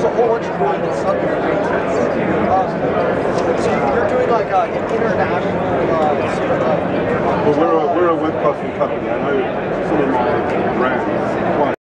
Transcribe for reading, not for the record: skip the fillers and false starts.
there's a whole bunch of really good stuff here. So you're doing like an international sort of well, we're a web hosting company. I know some of my brands,